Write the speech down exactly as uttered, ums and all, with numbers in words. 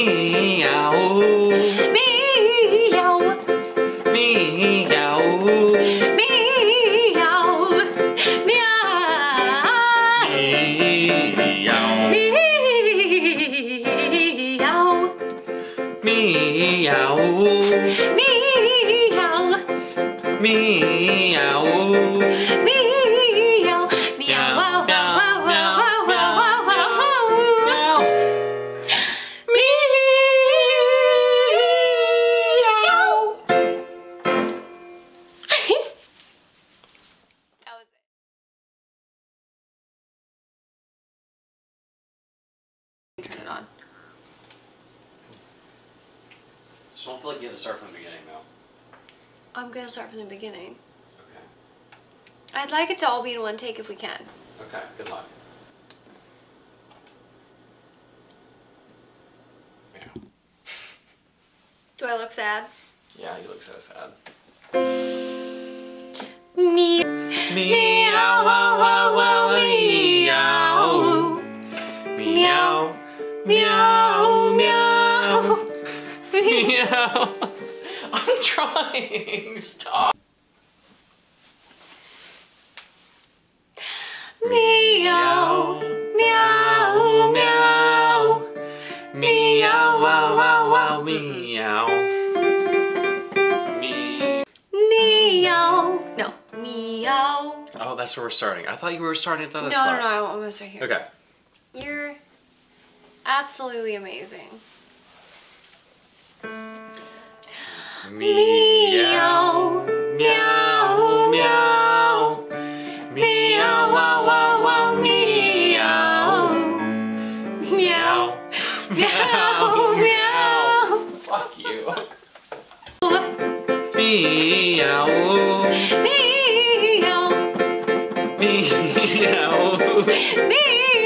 Meow. Meow. Meow. Meow. Meow. Meow. Meow. Meow. Meow. Meow. Meow. Wow, wow, wow, wow, wow, wow, wow, wow. Meow. That was it. Turn it on. Just don't feel like you have to start from the beginning, though. I'm gonna start from the beginning. Okay. I'd like it to all be in one take if we can. Okay, good luck. Meow. Do I look sad? Yeah, you look so sad. Me. Meow, wow, wow, wow, meow. Meow. Meow, meow. Meow. I'm trying. Stop. Meow. Meow. Meow. Meow, wow, wow, wow, meow. Me. Meow. No. Meow. Oh, that's where we're starting. I thought you were starting at that No, no, spot. no, I'm almost right here. Okay. You're absolutely amazing. Meow. Meow. Meow. Meow. Wow. Wow. Wow. Meow. Meow. Meow. Meow. Fuck you. Meow. Meow. Meow. Meow.